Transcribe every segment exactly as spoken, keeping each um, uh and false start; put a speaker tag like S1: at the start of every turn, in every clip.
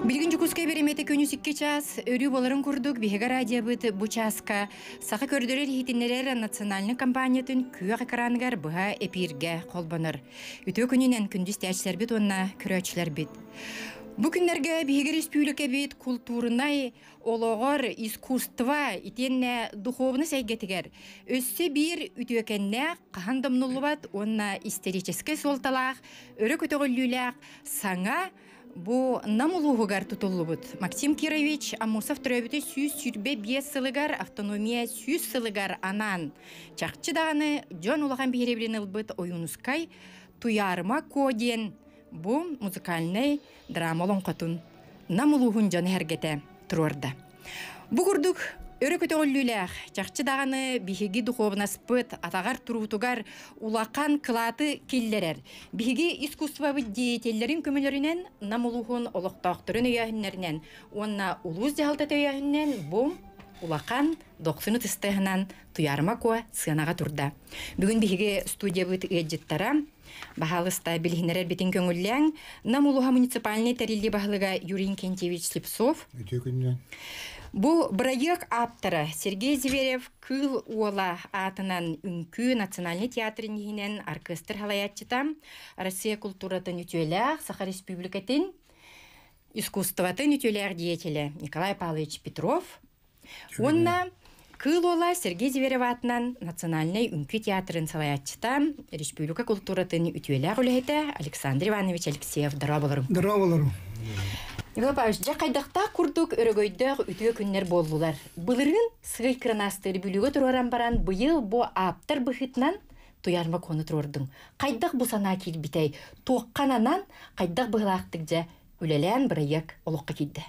S1: Билгин жукускай беремете көнүсикке час, өрү боларын курдук, биһига радиобыт бу часка, саха көрдөрөр хитиннерер национальный компаниятын күйө экранығар бұға эпирге қолбаныр. Үтө күнінен күндіз тәчілер бит, онна күрөчілер бит. Бу күннерге биһига республика бит культурнай ологор искусство итенне духовны сәйгетигер. Өссө бир үтөкенне кахандамнулубат, онна истерический солталах, өрө көтөгөллүләк, саңа бу намулугугар тутулубут. Максим Кирович Амусов төрөбүтү сүз сүрбе бес сылыгар автономия сүз сылыгар анан. Чакчы даганы Жон улаган биребилен ылбыт оюнускай туярма коден бу музыкальный драмалон катун намулугун жаны хергете турорда. Бу курдук өрө көтөгөллүләх, чакчы даганы биһиги духовнаспыт, атагар турутугар улакан кылаты киллерер. Биһиги искусствовы деятельлерин көмөлөрүнен намулугун олоктоктурун өйөһүннөрүнен, онна улуз жалтат өйөһүннен бу улакан доксуну тыстыгынан туярма ко сыянага турда. Бүгүн биһиги студиябыт ыджыттара бахалыста билгинерер битин көңүлләң намулуга муниципальный терилди баһлыга Юрий Кентьевич Слепцов. Бу проект авторы Сергей Зверев кыл уола атынан үнкү национальный театрынен оркестр халаятчыта Россия культуратын үтөләк Саха Республикатын искусстватын үтөләк деятеле Николай Павлович Петров. Онна кыл уола Сергей Зверев атынан национальный үнкү театрын салаятчыта Республика культуратын үтөләк үләйте Александр Иванович Алексеев. Дарабаларым.
S2: Дарабаларым.
S1: Николай Павлович, жа кайдакта курдук өрөгөйдөк үтүө күннер болдулар. Былырын сыгый кранастыр бүлүгө тураран баран быйыл бу аптар быхытнан туярма кону турдуң. Кайдак бу сана килбитей, тооккананан кайдак быйлактык жа үлелен проект олокка килди.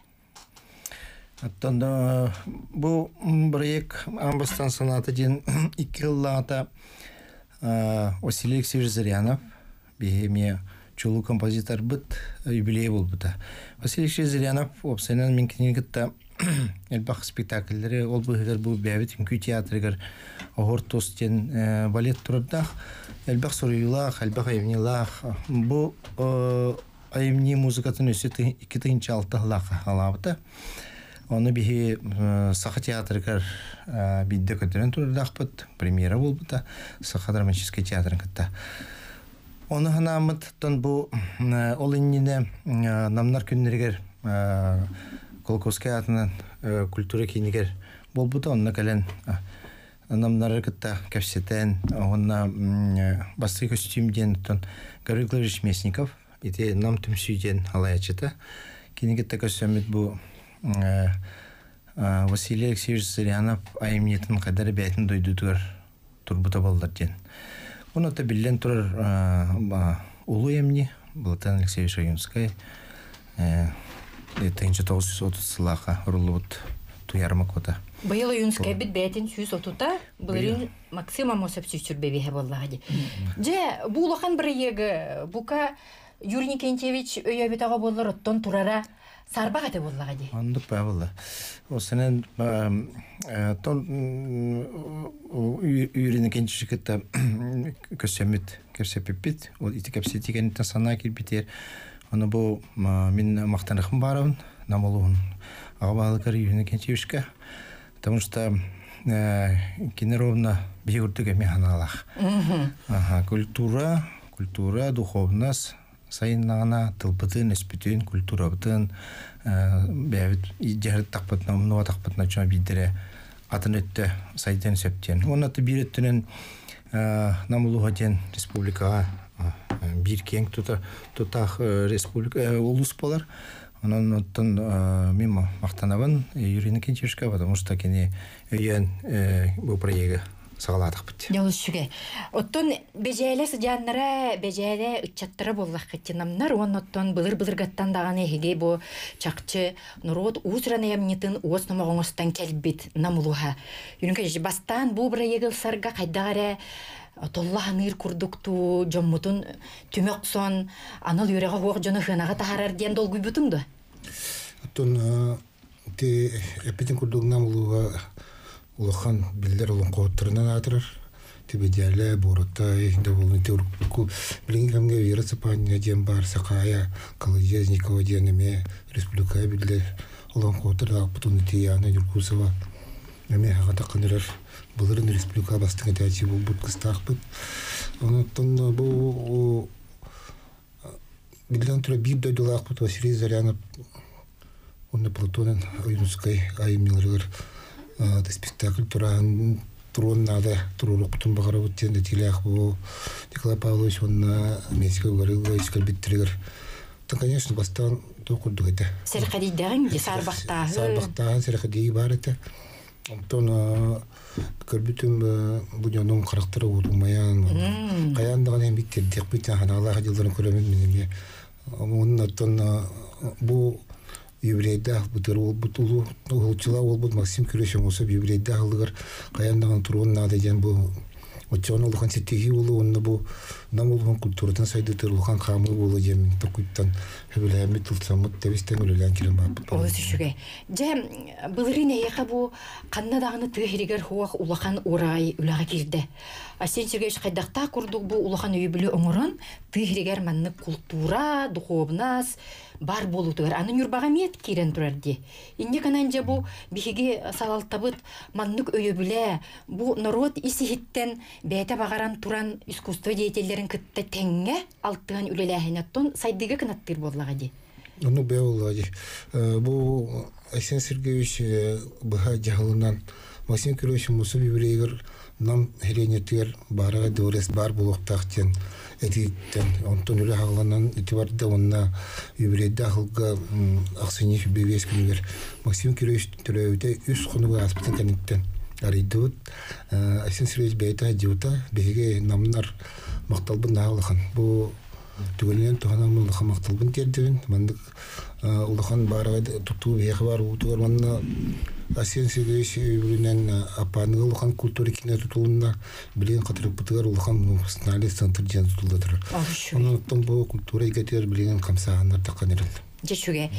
S2: Аттанда бу проект амбастан санаты ден эки жыллата Василий Алексеевич Зырянов бихемия чулу композитор быт юбилей был быта. Василий Алексеевич Зырянов опсайнан мен кенегитта элбах спектакльлери ол быгыр бу бәбит үнкү театрыгар огор тостен балет турдах элбах соруйлах элбах айвнилах бу айвни музыкатын өсөт эки тыгынчы алтылах алабыта. Оны бихи Саха театрыгар бидде көтөрөн турдах быт премьера болбута Саха драматический театрын кытта. Оны ханамыт тон бу ол иннине намнар күннергер Колковский атынан культура кинигер болбута онна кален намнары кытта кәпсетен онна басты костюмден тон Гаврил Главович Местников ите нам түмсүйден алаячыта кинигетте көсөмүт бу Василий Алексеевич Зырянов айымнетін қадары бәйтін дойдудығыр турбута болдар ден. Оны да билен турар улу эмни Балатан Алексеевич Раюнскай тысяча девятьсот отыз сылаға урулубут туярма кота.
S1: Быйыл Раюнскай бит бәйтін жүз отута, бұлырын Максим Амосов сүрбебеге боллағады. Же, бұл оқан бір егі, бұқа Юрий Кентьевич өйәбетаға боллар оттон турара сарбақ әті боллағады.
S2: Ондық бә болла. Осынан тон Юрий Кентьевич кітті көсемет көрсепеппет. Ол иті көпсеті кәнеттен сана келбетер. Оны бұл мен мақтанықым барауын, намалуын ағабағылықар Юрий Кентьевичке. Потому что кенеровна бейгурдыға механалақ. Культура, культура, духовность, сайыннағына тылбытын, эспетін, культурабытын, бәвіт, жәріт тақпытына, мұнуа тақпытына чуа бейдері атын өтті сайден сөптен. Оны аты бір өттінен намылуға ден республикаға бір кең тұтақ республика олыс болар. Онан оттын мен мақтанабын Юрий Кентьевичке, потому что кені өйен бұл проегі сағаладық бітті.
S1: Делус шүге. Оттон бежәйлі сыжаннара, бежәйлі үтчаттары боллақ кеттенамнар, он оттон былыр-былыр гаттан дағаны егей бу чақчы нұрот уысыраны емнетін уыс номағыңыстан кәлбет намылуға. Юринкай бастан бұл бір егіл сарға қайдағары толлағаныр күрдікту жоммутын түмек сон аныл үйреға хоқ жоны хынаға тахарар ден долгуй бұтыңды?
S3: Оттон эпетін күрдік намылуға улахан билдер улан қоуттарынан атырар. Тибедяля, Боротай, довольно турку. Блин, ко мне вера цепания Дембар, Сакая, Колодезникова, Денеме, Республика Бидле, Ломкотер, потом Тияна, Дюркусова. Нами Хагатаканер, Булрин Республика Бастагатячи, Будка Стахпет. Он там был Бидлан Трабид до Дулахпут, Василий Зарянов. Он на Платонен, Аюнской, Аймилрер, это спектакль, Туран, Трон надо, Трурок, потом Багаровут, Тенда Телях, Николай Павлович, он на Мексике говорил, искал бит триггер. То, конечно, Бастан, только дуэта.
S1: Серхадидан, Сарбахта.
S3: Сарбахта, Серхади, Барета. Он Карбитум, Будяном, характер, Умаян, Каян, Даган, Бит, Дерпита, Ханала, Хадилан, Курамин, он на тон Бу. Еврейда бутырул бутулу улчыла ол бут Максим Күрешем осы еврейда алыгар каяндаган турун нада ден бу отчон улхан сетеги улу онна бу намулган культурадан сайды тырылган камы болу дем токуттан хөбөләме тылсамыт тебестен өлелән кирен бап.
S1: Олы сүшүгө. Же былырын эйка бу каннадаганы тыгыригер хуак улахан урай үлага кирде. Асен Сергеевич кайдакта курдук бу улахан үйбүлү оңорон тыгыригер манны культура, духовнас бар болу тугар. Аны юрбага мет кирен турарди. Инде кананжа бу биһиги салалтабыт маннык өйөбүле бу народ исихиттен бәйте багаран туран искусство деятельлерин кытта теңге алтыган үлеләһинаттон сайдыга кынаттыр боллага ди.
S3: Ну беулади. Бу Асен Сергеевич быха жаһалынан Максим Күрешев мусу еврейгер нам херенетер бара дөрес бар булуктактен этиттен онтон үле хагаланан итибарда онна еврейда халга аксынев бевескинер Максим Күрешев төрөйдө үс хонуга аспытын каниттен аридут Асен Сергеевич бейта жута беге намнар макталбын нагалахан бу түгелнен туханамын хамакталбын тердебин мандык улахан бара туту беге бар утур манна Асен Сергеевич үйренен апаныгы улахан культура кине тутулунна билен катырып бутыгар улахан национальный центр ден тутулдатыр. Онуттан бу культура игетер билен камсагандар таканырыл.
S1: Жешуге.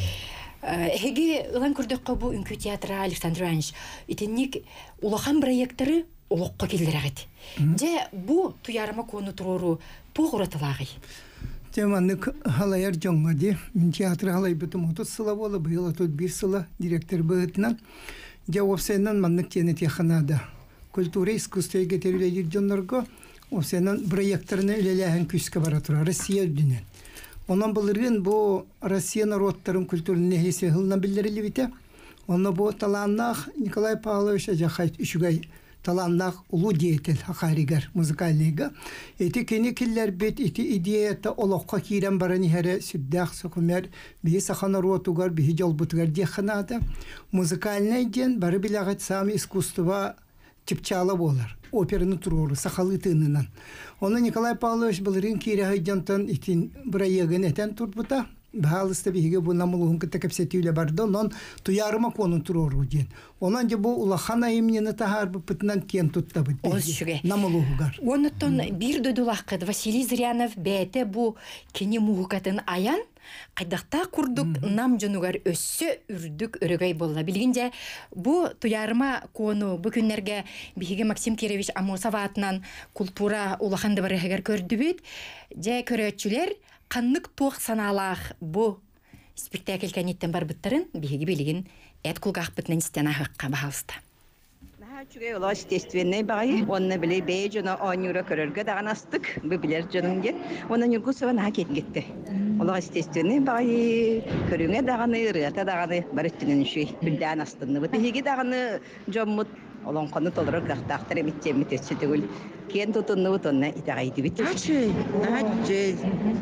S1: Эге ылан көрдөккө бу үнкү театра Александр Иванович итинник улахан проекттери улукка келдирагыт. Же бу туярма кону туруру тугуратылагы.
S4: Теманнык халаяр жоңгади. Мен театр халай бутум отуз сыла болы, быйыл тут бир сыла директор быытынан. Же опсенан маннык тене теханада. Культура искусство гетерилер жоннорго опсенан проекторны үлеләһен күскә бара тора Россия дүнен. Онан булырын бу Россия народтарын культурны нехесе хылна билдерили бите. Онна бу таланнах Николай Павлович Ажахайт үшүгай таланнах улу деятель хакаригер музыкальныйга. Эти кенекиллер бит эти идеята олоққа кирен барани хәре сүддәх сокумер бии сахана ротугар бии жолбутугар деханада. Музыкальный ден бары билагат сами искусства типчала болар. Операны туруру сахалы тынынан. Оны Николай Павлович былырын кире хайдантан итин проегын этен турбута. Баалыста биге бу намулуун кытакапсетүле барды, он туярыма конун туруру ден. Онан же бу улахана имнени тахар бытынан кен тутта бит. Намулуугар.
S1: Онуттон бир дөдулаккыд Василий Зырянов бәте бу кени мугукатын аян кайдакта курдук нам жонугар өссө үрдүк өрөгөй болла. Билгинже бу туярыма кону бу күннерге биге Максим Киревич Амосов атынан культура улаханды барыгар көрдүбүт. Же көрөчүлөр каннык туак саналах бу спектакль каниттен бар буттарын биги билигин эт кулгах битнен стена хакка баалста.
S5: Чугай ола естественный багай, онна биле бейжона онюра көрөргө даганастык, бу билер жонуңге, онна нюргусова на кетти. Ола естественный багай көрүңө даганы, рыата даганы барыттынын шүй, билден астынны. Биги даганы жоммут олон кону толорок дактактар эмитчем метесчетегүл. Кен тутунну тонна итагайды бит.
S6: Ачы, ачы.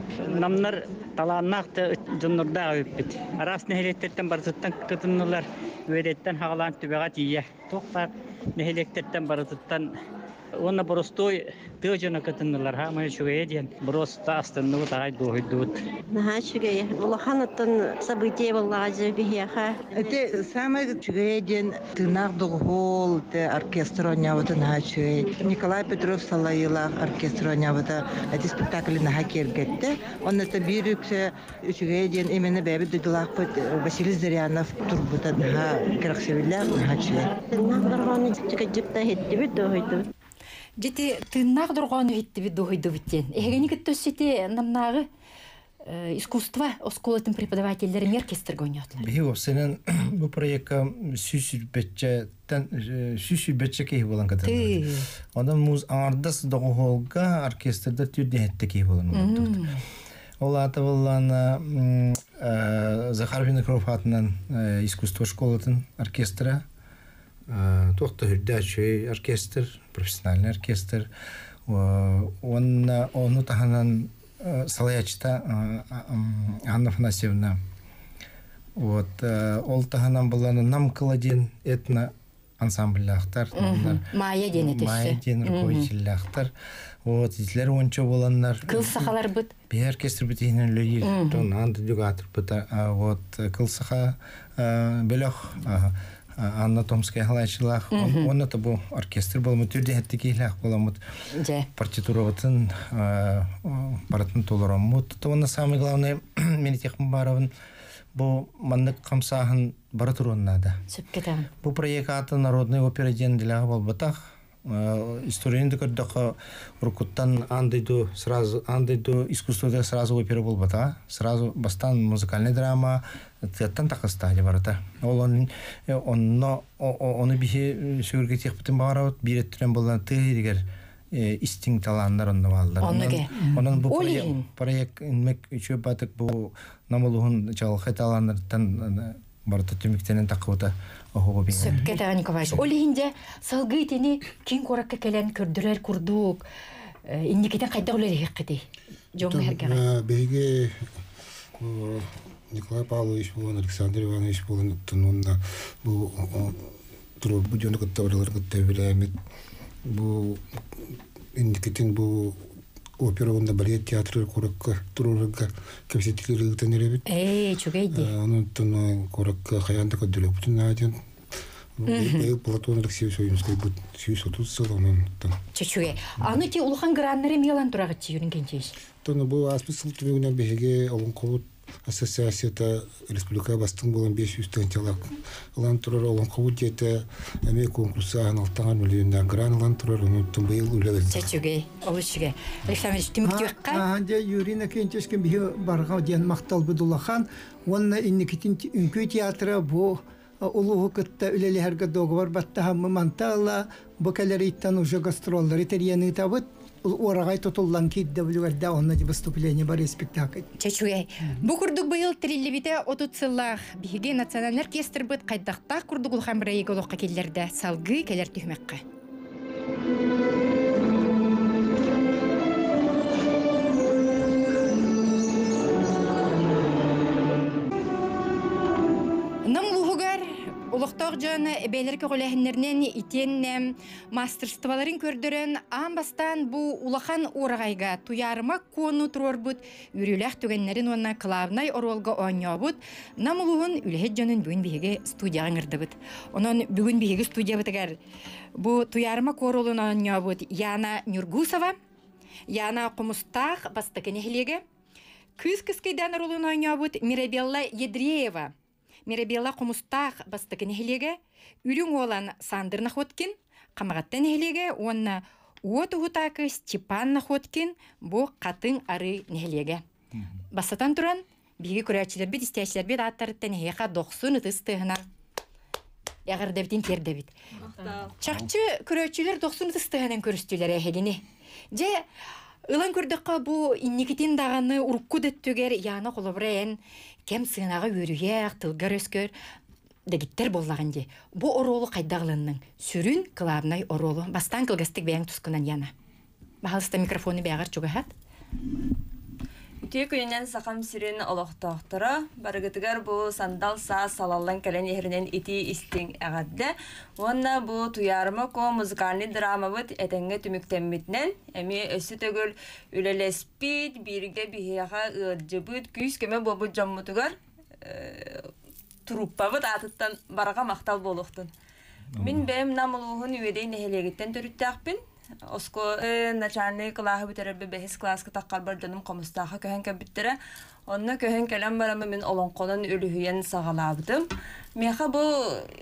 S6: Намнар таланнакты жоннорда өппит. Арас нехелеттерден барзыттан кытыннылар, өреттен хагалан түбөгат ие. Токтар нехелеттерден барзыттан оны боростой тыжына кытыннылар хамай шугая ден. Бороста астынны тагай дойдут.
S7: Наха шугая. Улаханаттан событие боллага бихяха.
S8: Это самое шугая ден тынак догол те оркестроня вот наха шугая. Николай Петров Салаила оркестроня вот эти спектакли наха кергетте. Он это бирюксе шугая ден именно бэби дыглах Василий Зырянов турбута наха кераксевилля наха шугая.
S7: Нахдарганы чикаджыкта хетти бит дойду.
S1: Жити тыннақ дұрғаны битті бит дойды биттен. Эгени кеттөссете намнагы искусство осколатын преподавательдерин оркестрге ойнотулар.
S2: Бихи опсенен бу проектка сүсү бетче тан сүсү бетче ки болан ката. Ондан муз ардас доголга оркестрда түрдетте ки болан. Олата болан Захар Винокуров атынан искусство школатын оркестра. Тохта хүрдәче оркестр, профессиональный оркестр. Он он таханан Салаячта Анна Афанасьевна. Вот ол таханан буланы нам каладин этно ансамбльлахтар.
S1: Майя денетесе.
S2: Майя ден руководительлахтар. Вот итлер ончо боланнар.
S1: Кыл сахалар бит.
S2: Би оркестр битинен лөйил. Тон анды дюгатор бита. Вот кыл саха белох Анна Томская халайчылах. Он это был оркестр был мутюрде хеттикилах был партитуроватын баратын толорамут. То он самое главное Менитех Мубаровын бу маннык камсахан баратурун надо. Бу проект народной оперы ден для Волбатах. Историяны көрдөк рукуттан андайду сразу андайду искусствода сразу опера Волбата, сразу бастан музыкальная драма, театтан такастали барата. Ол он онно оны бихи сөгөргө бутун баарат биреттерен болгон тыгер истинг таландар онно балдар. Онун бу проект инмек үчө батык бу намылуун чалгы таландардан барата түмүктенен такыта.
S1: Сөпкета Николаевич. Олихинде салгытыны кин коракка келен көрдүрөр курдук. Инникетен кайда олар хеккети. Жон хергага.
S3: Беге Николай Павлович болон, Александр Иванович болон тунунда бу туру будёнок таврлар көтөбүлөмөт. Бу инникетен бу оперонда балет театры коракка турурга кепсетилери тенеребит.
S1: Эй, чугайди.
S3: Анын тон коракка хаянда көдүлөп бүтүн аден. Э Платон Алексеевич Союзский бут сүйүс отуз салонун тон.
S1: Чучуге. Аны ти улхан граннары мелан турагычы юрүнгенчеш.
S3: Тон бу асписыл түбүнөн беге олун кобут ассоциацияда республика бастың болон беш жүз тенчалак. Улан турар олун кобут жете эме конкурса алтыган миллиондан гран улан турар унуттум быйыл үлөгөн.
S1: Чучуге. Олушуге. Александр Тимофеевка.
S4: А, де Юрина Кенчешкен бихи барга ден мактал Будулахан, онна инникитин үнкү театры бу улуу кытта үлелерге договор баттаха мантала бу келериттан уже гастроллар итерияны табыт орагай тотуллан кидде бүлгәрдә онна ди выступление бар спектакль.
S1: Чечуе. Бу курдук быйыл триллибите отуцыллах биге националь оркестр бит кайдакта курдук ул һәм бирәйгә локка килләрдә салгы келәр төһмәккә. Улуктак жана бейлерге голехиннернен итен мастерстволарын көрдөрөн амбастан бу улахан урагайга туярма кону турорбут үрүлэх түгеннерин онна клавнай оролго ойнобут намулуун үлехеджөнүн бүгүн биге студияга ырдыбыт. Онон бүгүн биге студия битегер бу туярма королун ойнобут Яна Нюргусова, Яна Комустах бастакенехлеге, күз-күскейдан ролун ойнобут Мирабелла Едреева. Мирабелла Комустах бастыгын хелеге, үрің olan Сандыр Находкин, қамағаттан хелеге, онна уот ұғытақы Степан Находкин, бұ қатын ары нехелеге. Басатан тұран, биге көрәчілер бет, істәшілер бет аттарыттан хеқа доқсын ұтыстығына. Яғырда бітін керді бет. Чақчы көрәчілер доқсын ұтыстығынан көрістілер әхеліне. Же, Илан көрдіққа бұ инникетен дағаны ұрыққу дөттігер яны қолыбырайын, кем сығынаға өріяқ, тылғар өскөр, дәгіттер боллаған де. Бұ оролы қайдағылының сүрін қылабынай оролы. Бастан қылғастық бәяң тұсқынан яна. Бағалыста микрофоны бәғар чуғахат.
S9: Үтек үйінен сақам сүрін олықтақтыра, барығытығар бұл сандал саа салалан кәлен ехірінен ити істің әғадды. Онна бұл туярымы ко музыкальный драма бұд әтәңгі түміктенмітінен, әме өсі төгіл үлелеспейд, бірге бігеға ұджы бұд, күйіс көмі бұл бұд жаммытығар труппа бұд атыттан бараға мақтал болуқтын. Мен бәйім намылуғын үйедей нәхелегеттен түріттәқпін. Оско начальный класс битербе бехис класска таккар бардым комустаха көһөн кебиттере. Онна көһөн келем барамы мен олонконун үлүһүен сагалабдым. Меха бу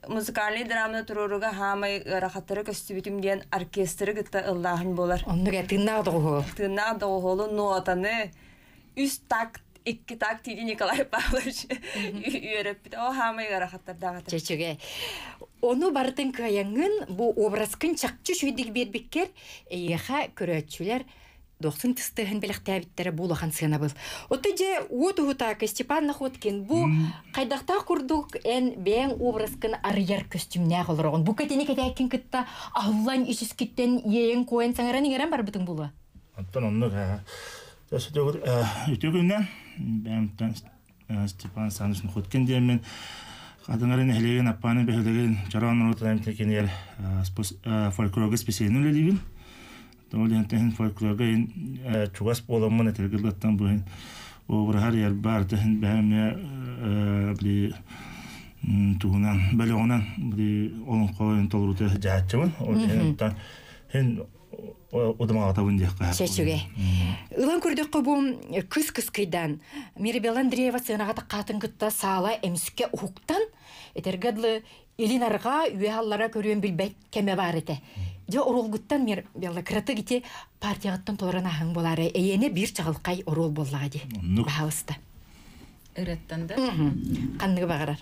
S9: музыкальный драманы туруруга хамай рахаттары көстүбүтүм диэн оркестры гытта ыллаахын болар.
S1: Оннуга тыннаа догоо.
S9: Тыннаа догоолу нотаны үс такт икки такт тиди Николай Павлович үйрөп о хамай рахаттардагы.
S1: Чечеге. Onu бартын каяңын бу образкын чакчы шүйдик бербеккер эйха көрөтчүлөр доқсын тыстыгын белектәбиттәре булахан сына был. Оты же утугутак Степан Находкин бу кайдакта курдук эн бен образкын арьер костюмнә голрогон. Бу кетене кетәкин кытта Аллан ишискиттен ең коен саңараны гәрән бар бутын була.
S10: Антон онны га. Дәшә дөгөр үтүгүннән бен Степан Саныч Находкин демен Адыңарын әлеген аппаны бәхілеген жарауын ұрытыдан текенер фольклорға спесиалінің өлігін. Олентен фольклорға чугас боламын әтергілдаттан бұғын. Обырғар ер бар дәхін бәхіме туғынан, бәліғынан олың қойын толыруды жәтчімін. Олентен Удамаға табын дейққа.
S1: Шәшуге. Үлан көрдік қы бұл күз-күз қидан. Меребел Андреева сығынағата қатын күтті сала әмсікке ұқықтан, әтергідлі елінарға үйеғаллара көрген білбәт кәме бар еті. Же орол күттан Меребелі кірті кете партияғыттан толырын ағын болары. Әйені бір чағылқай орол боллаға де. Бағалысты.
S11: Үреттенді?
S1: Қанығы бағарар.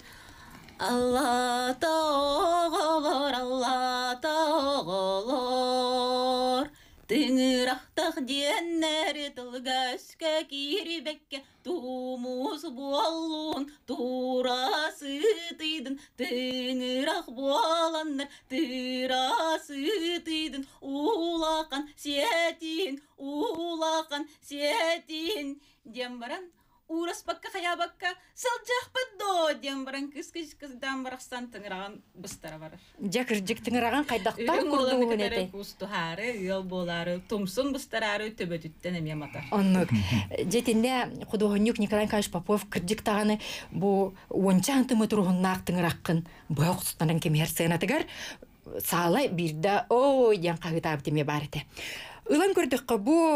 S11: Алла тағылыр, Алла тағылыр, тыңырақтақ деннәрі тұлғашқа кирбекке тумус болуын турасы тыйдын, тыңырақ боландар тырасы тыйдын, улақан сетин, улақан сетин, дем баран. Урас бакка хая бакка сылжақ бадо дем баран кыз-кыз-кыздан барақсан тыңыраған бұстара барар.
S1: Жакыр-жик тыңыраған қайдақтан күрдуғын еті.
S11: Кустухары, ел болары, тумсын бұстарары төбөтіттен әме мата.
S1: Оннық. Жетінде құдуғынюк Николай Каш Попов кірдік тағаны бұл ончан тымы тұрғыннақ тыңыраққын бұға құстынан кемер сығынатығар сағалай бірді ой ден қағыта абдеме бар еті. Үлан көрдік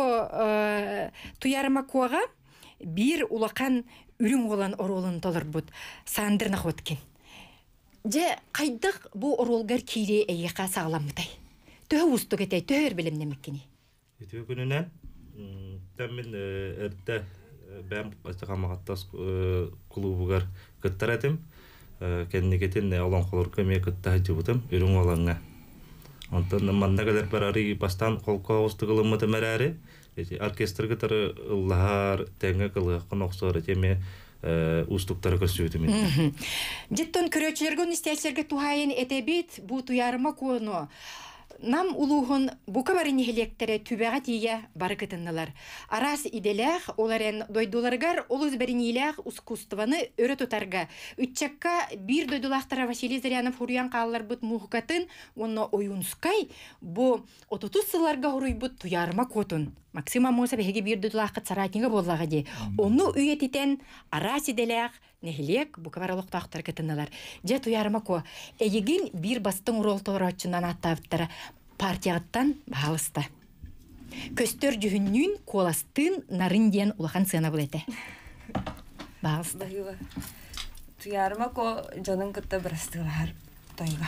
S1: бұл туярыма қуаға bir улақан үрің olan оролын толыр бұд, Сандыр Находкин. Же қайдық бұл оролғар кейре әйеқа сағаламыдай? Төе ұстық әтей, төер білімнемеккені?
S12: Өтігі күнінен, тәмін әрді бәм қамағаттас клубығар күттар әтім, кәннекетін олан қолыр көме күтті әді бұдым, үрің оланға. Онтан манна кәлер бір арый бастан қолқа ұстығылымыды мәрәрі, оркестр гитары ыллар тәңге кылган оксор теме устуктары көрсөтүм.
S1: Жеттон көрөчүлөргө истестерге тухайын этебит бу туярыма кону. Нам улуғын бұқа барын ехелектері түбәға тие бары кытыннылар. Арас иделях, оларын дойдуларғар, олыз бәрін елях ұскустваны өрі тұтарға. Үтчакка бір дойдулақтара Василий Зарянов хуруян қалалар бұд мұхқатын, оны ойынскай, бұ отутус сыларға хуруй бұд туярыма котун. Максима Моса бәхеге бір дойдулаққыт саракинға боллаға де. Оны үйететен арас иделях, нехилек бұқа баралықтақтар кытыннылар. Же туярыма ко, әйегін бір бастың уролтолар атчынан аттавыттара партияғыттан бағалысты. Көстер жүхіннің коластын нарын ден улахан сына бұл әті. Бағалысты.
S9: Туярыма ко жанын күтті бірастығылар тойға.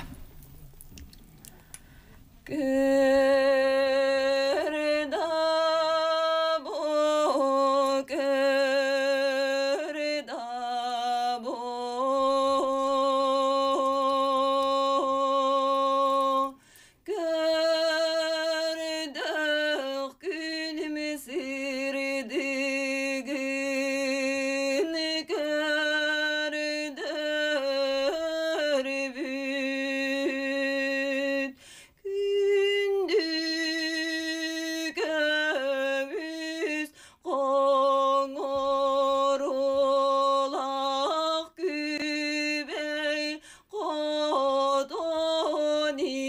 S9: Көрді бұ, көрді бұ, көрдік күніміз үрдігін, көрді үрбіт, күндігіміз қоңыролақ күбей қодони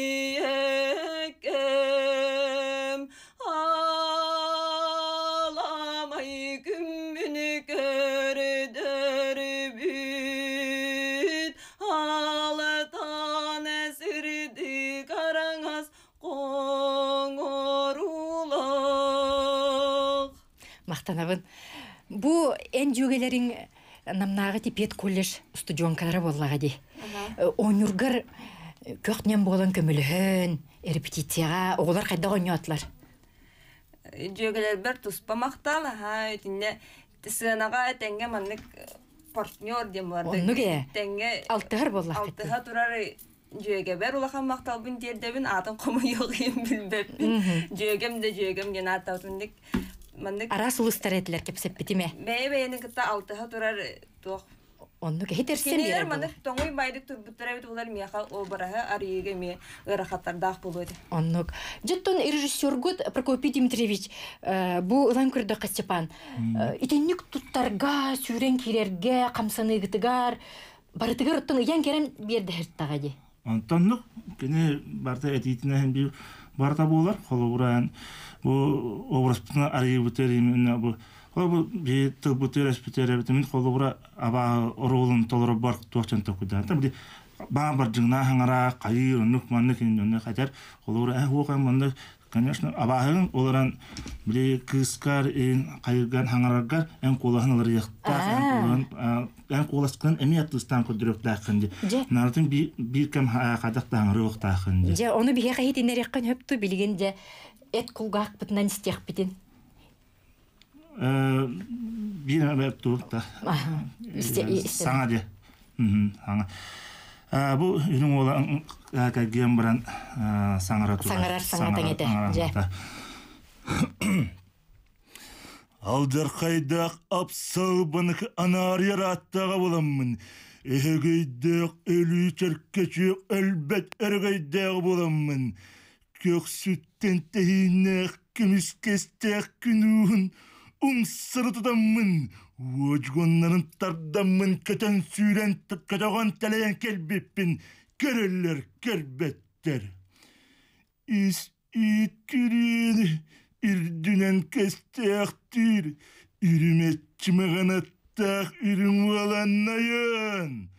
S9: екем, аламай күмбіні көрдір бүт, алатан әсірді қараңыз қоңыролақ.
S1: Мақтанабын. Бұ ән жүгелерін намнағы типет колледж студионкалары боллаға ди. Онюргар көқтнен болан көміліхін, репетицияға, оғылар қайда ойнуатлар?
S9: Жөгелер бір тұспамақтал, өтінде сығанаға тәңге маннық партнер дем барды.
S1: Оннуге?
S9: Тәңге...
S1: Алтығар боллақ.
S9: Алтыға тұрары жөге бәр улахан мақталбын дердебін атын қомы yoğuyum bilbepпін. Жөгем де жөгем ген атаутындық.
S1: Арас ұлыстар әтілер кепсеп біті ме?
S9: Бәйе бәйенің кітті алтыға тұрар тоқ.
S1: Оннуге хетерсен бері бұл?
S9: Манық тоңой байдық тұрбыттар әбет олар мияқа обыраға арыеге ме ұрақаттардақ болуды.
S1: Оннуг. Жеттон режиссер-гуд Прокопий Дмитриевич бұл ұлан күрді Степан. Итеннік тұттарға, сүйрен керерге, қамсаны ғытығар, барытығар ұттың ұян керен берді херттаға де.
S10: Антонлық, кені барта әтейтінен бір барта болар, қолы ұрайын, бұл обраспытына арығы бұтер емін, бұл қолы бұл тыл бұтер, әспітер әбітімін, қолы ұра аба ұрығылын толыры бар туақчан тоқыдан. Бұл баған бар жыңна хаңара, қайыр, ұнық, маннық, ұнық қайтар, қолы ұра әй оған маннық, конечно, абағын оларан біле кыскар, қайырған хаңарағар, ән қолағын алар яқтақ, ән қоласқын әме аттыстан көдірек дақынды. Нартын бір кәм қадақта хаңары оқтақынды.
S1: Же, оны біге қайетінер яққан өпті білген же, әт құлғақ бұтынан істеқ бітін?
S10: Bir ömür durukta. Sana de. Bu ürün olan kagem baran sanara tur.
S1: Sangarar sanatan ede.
S10: Aldır kaydak apsal banık anar yarattağa bulamın. Ehegeydak ölü çerkeçik elbet ergeydak bulamın. Kök sütten tehinek kemiz kestek günün. Umsırı tutamın, uçgunların tardamın, köten süren kötağın teleyen kelbepin, körüller kelbetter. İs it kürüyeni, irdünen kestektir, ürümetçime kanattak, ürün valannayan.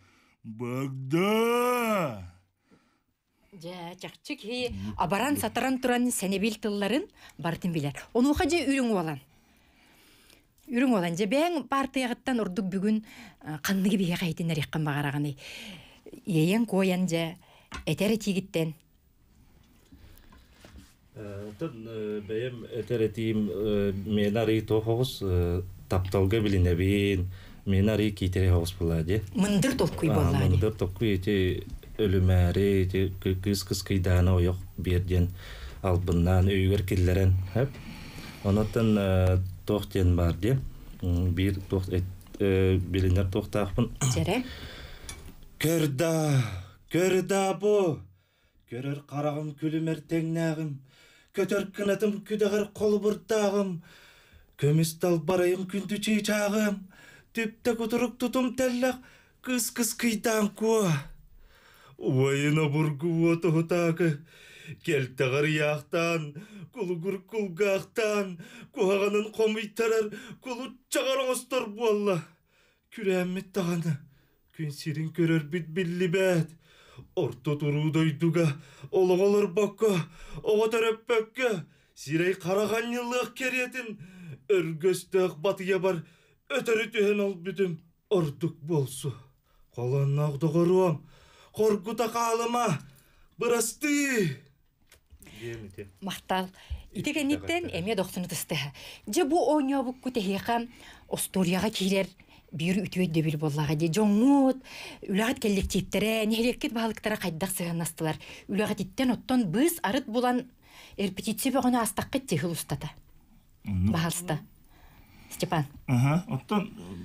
S10: Bagda!
S1: Ja, çakçık hi, abaran sataran turan senebil tılların bartın biler. Onu ukaca ürün olan. Үрің olan, же бәң партияғыттан ұрдық бүгін қанығы бейе қайтынар еққан бағарағаны. Ейен қойан же, әтәрі тегіттен.
S12: Тұн бәйім әтәрі тейім мен арый тоқығыз тапталға біліне бейін, мен арый кейтері қағыз болады.
S1: Мындыр толқуй болады.
S12: Мындыр толқуй ете өлімәрі, қыз-қыз қиданы ойық берден албыннан өйгер келдерін. Онаттан тоқтен бар де, бір білінер тоқтақпын.
S1: Жере?
S12: Көрда, көрда бұ, көрір қарағым күлімер теңнағым, көтір кінатым күдіғір қолы бұрттағым, көміс тал барайым күнді чейчағым, түпті күтірік тұтым тәлләқ, қыз-қыз қидан көа. Уайына бұрғы оты ғытағы, келтіғір яқтан, күлгір күлгақтан, көғағанын қомыйтарар, күлі чағарың ұстар болла. Күрәмет тағаны, күн сирин көрер біт білі бәд. Орты тұру дойдуға, олың олыр баққа, оға төріп бәкке, сирей қараған еліғ керетін, өргөстіғ батыя бар, өтірі түйен ол бүтім, ұрдық болсу. Қолан ағдығыруам, қоргута қалыма, бұрасты.
S1: Мақтал. Итегенниттен әме доқтыны тұсты. Же бұ ойна бұқ күтехеқам осторияға кейлер бір үтует дөбіл боллаға де. Жоңғыт, үлағат келлектептері, нехелеккет бағылықтара қайдақ сығанастылар. Үлағат иттен оттон біз арыт болан репетиция бұғына астаққет тегіл ұстата. Бағалсыта. Степан.
S10: Ага, оттон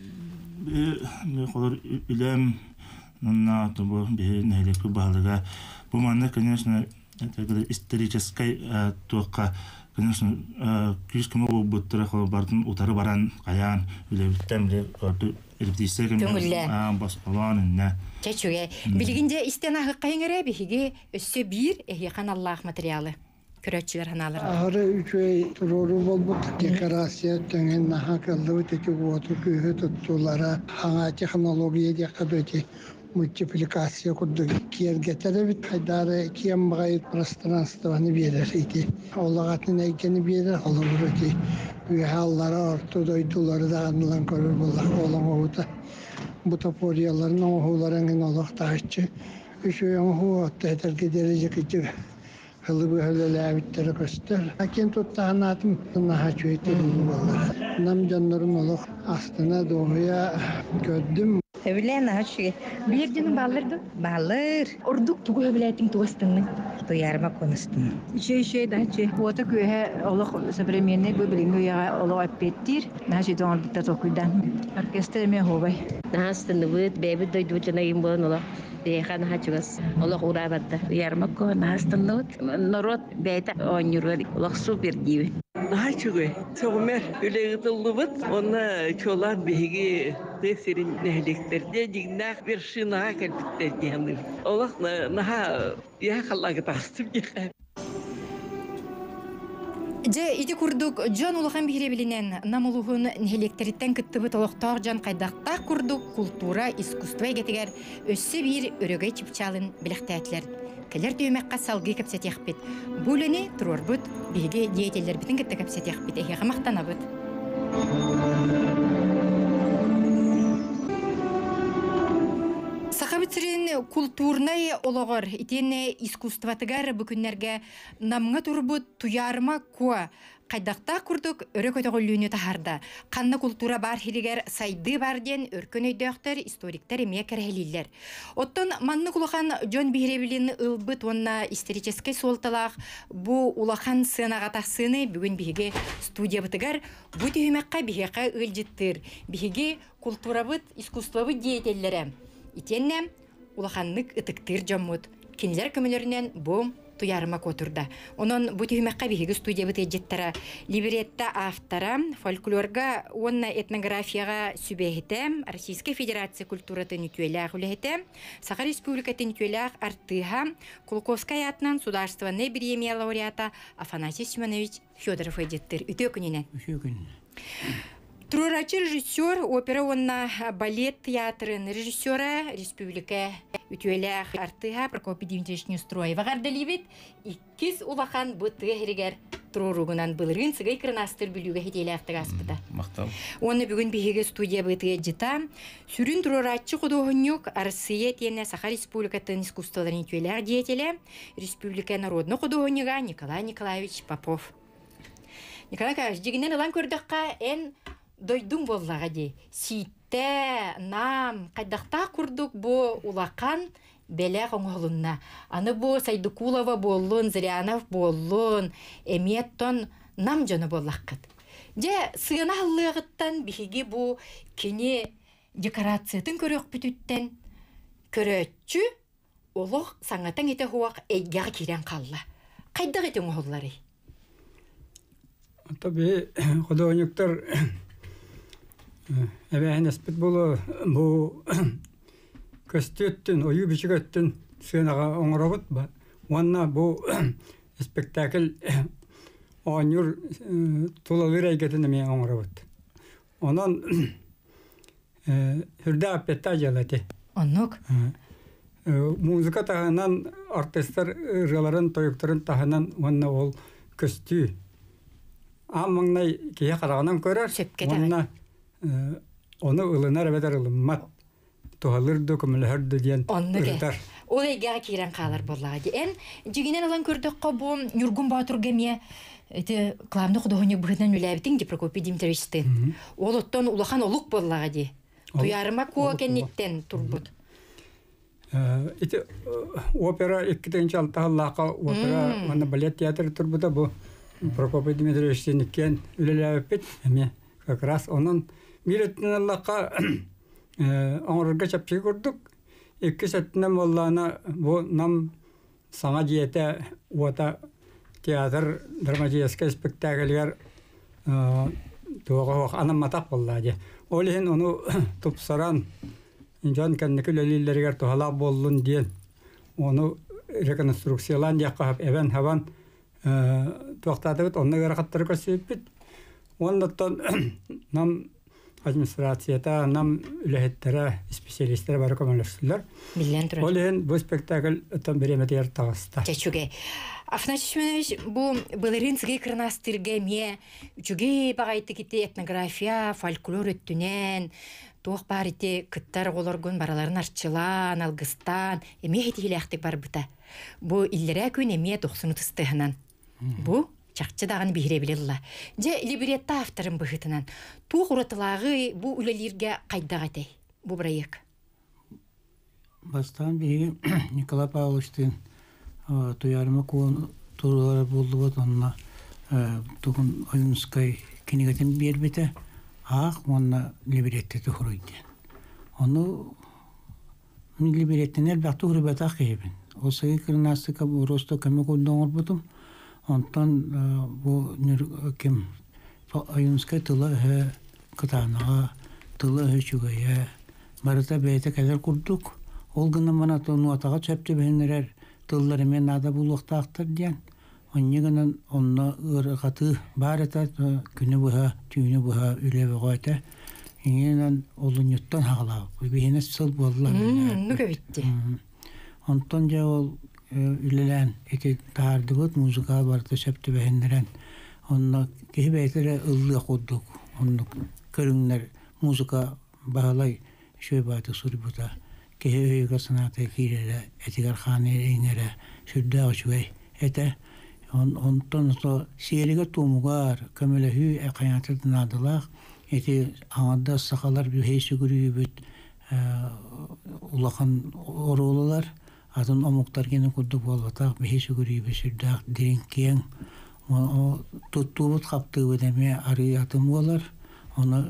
S10: мен қолар үлем нұнна бұ нехелеккі бағылыға. Бұ маңна, конечно, это исторической туаққа, конечно, күшкіме ол бұттыры қолы бардың ұтары баран қаян, үлебіттен біле көрді әріптейсі кәмін басқалан үнне.
S1: Чәчуге, білгінде істен ағы қайын әрі бігіге өсі бір әйеқан Аллах материалы. Көрәтшілер ханалары.
S4: Ағыры үчөй тұрору болбық декорация төңен наха кылды өтекі оты күйі тұттулары, хаңа технология деқад өте мультипликация курдук киергетере бит хайдары кием багай пространствоны берер ити. Олагатын айкени берер олурути. Үхаллары орту дойдулары да анлан көрөр булар олоңута. Бутапорияларын оңуларын олақ тағытчы. Үші оңу оттайтарки дереже кичі хылыбы хөлеләбіттері көстер. Акен туттағын атым наға чөйтерін болар. Нам жаннырын олақ астына доғыя көддім.
S5: Өвілән ағашы.
S1: Билерденің балырды?
S5: Балыр.
S1: Ордук тугу өбіләтің туғыстыңның?
S5: Туярма коныстың.
S1: Şey dahçı. Ota köye olaq современный bu bilingi yağa olaq appettir. Naşı doğan bitta tokuydan. Orkestra me hovay.
S7: Nahastın vıt bebi doydu canayım bon ola. Dehan haçgas. Ola urabatta. Yarmako nahastın vıt. Norot beta onyurur. Ola super gibi.
S13: Nahaçıgı. Soğumer üleğitıllı vıt. Ona çolan bihigi serin nehliklerde dignak bir şınağa kalpitler diyanır. Ola naha ya kallağı tastım ya.
S1: Же ити курдук жан улахан бихиребилинен намулугун нехелектериттен кыттыбы толоктоор жан кайдактак курдук культура искусство эгетигер өссө бир өрөгөй чипчалын билектээтлер. Келер түймекка салгы кепсетехпит. Булени турорбут биге диетелер битин кетте кепсетехпит. Эхе мактанабыт. Сахабитсирин культурнай ологор итене искусстватыгар бүкүннерге намга турбут туярма куа кайдакта курдук өрөкөтөгөлүүнү тахарда. Канна культура бар хиригер сайды бар ден өркөнөйдөктөр историктер эмие керелилер. Оттон манны кулахан жон бихиребилин ылбыт онна исторический солталак бу улахан сынагатасыны бүгүн биге студия бытыгар бу түймөккө бихека ылжыттыр. Биге культурабыт искусствобыт диетеллере. Итенне улаханнык ытыктыр жоммут. Кинилер көмөлөрүнөн бу туярма котурда. Онон бу түймөккө биги студия бит эжеттера либретта автора фольклорга, онна этнографияга сүбехите, Российская Федерация культуратын үтүеләк үлехите, Саха Республикатын үтүеләк артыга Кулковская атынан сударственный премия лауреата Афанасий Семенович Федоров эжеттер. Үтө күнүнөн. Үтө күнүнөн. Трурачы режиссер, опера онна балет театрын режиссера Республика үтүеләк артыга Прокопий Дмитриевич Нестроева гарделибит иккис улахан быты херигер туруругунан былырын сыгай кырнастыр бүлүгө хетеләктер аспыта. Мактал. Оны бүгүн биге студия быты жита. Сүрүн трурачы кодогонюк Россия тене Саха Республикатын искусстволарын үтүеләк диетеле Республика народный кодогонюга Николай Николаевич Попов. Николай Николаевич, дигинен алан көрдөккө эн дойдун боллага ди. Ситте, нам, кайдакта курдук бу улакан беле оңолунна. Аны бу Сайдыкулова боллун, Зырянов боллун, эметтон нам жону боллаккыт. Же сыйына аллыгыттан биги бу кини декорациятын көрөк бүтүттен көрөчү олох саңатан ете хуак эйгер кирен калла. Кайдак этен оңоллары?
S14: Tabii kodonyuklar evet nispet bulu bu köstüttün oyu biçigettün sığınağa oңorobut ba. Wanna bu spektakl oynur tulaları egetin mi oңorobut. Ondan hürde apetta jalati.
S1: Onluk.
S14: Muzika tahanan orkestr ırgaların toyukların tahanan wanna ol köstü. Ammanay kiye qarağanan görər. Ona onu ılınar bedər ılınmat. Tuhalırdı, kömülhürdü diyen ırtar.
S1: O da egeğe kiren qalır bolladı. En jiginen alan kördük bu Nurgun Batur gemiye ete klamda xudoğunu bıhıdan üləbitin de Prokopий Дмитриевичтен. Ол ottон ulahan oluk bolladı. Tuyarma ko kennitten turbut.
S14: Ete opera ikkiden çaltahallaqa opera mana ballet teatrı turbuda bu Прокопий Дмитриевичтен үлеләпет, әме как раз onun милеттен Аллаһка оңырга чапчы көрдүк. Эки сәттен боллана бу нам саңа диете ота театр драматический спектакльлер тоога анаматак боллады. Олен onu тупсаран жан каннекелелерлер тоhala боллун диен. Onu реконструкциялан якап эвен хаван тоқтатып, онна görə қаттары көсейіппет. Оннаттан нам администрацията нам үлехеттері специалисттері бары көмөлөстүлөр.
S1: Миллион турар.
S14: Олен бу спектакль тан береметер тагыста.
S1: Чечуге. Афнач Ишманович, бу былырын сыгы кырнастырге ме үчүге багайты кити этнография, фольклор өттүнен, тоқ бар ите кыттар олоргун бараларын арчылан, алгыстан, эме хетилектик бар бута. Бу иллере күн эме токсуну тыстыгынан. Бу чакчы дагын бихире билелла. Же либретта авторын быхытынан. Тух уратылагы бу үлелерге кайдагатей. Бу проект.
S15: Бастан биги Николай Павловичтин туярымы кон турулар болду вот онна тугун Оюнскай книгатын бербете ах онна либретте тухруйден. Ону либреттенер бакту хурбата кебин. Осыгы кырнастыка росто кеме колдоңор бутум. Онтан бу кем Оюнскай тыла хе кытанага тыла хе чугая барыта бейте келер курдук. Ол гына мана тону атага чөптө бенерер тыллары мен ада булуктактыр диян. Оннегенен онна ыргаты барыта күнү буга, түнү буга үлебе койта. Инен олуньуттан хагала. Бейне сыл болдулар.
S1: Ну кебитти.
S15: Онтон же ол үлелен эти тардыгыт музыка барыта чөптө бенерен. Онна кебейтере ыллы коддук. Онну көрүңнөр музыка баалай шөбаты сурбута. Кеһеге санаты кирере этигар ханы иңере сүддә очуй эте он онтон то сиелеге тумугар көмөлө хүй акаятын надылак эти аңда сакалар бу хейсе күрүбүт улахан оролалар атын омуктар кене курду болбатак бейсе күрүбү сүддә диринкен о туттубут капты өдеме арыятым болар оны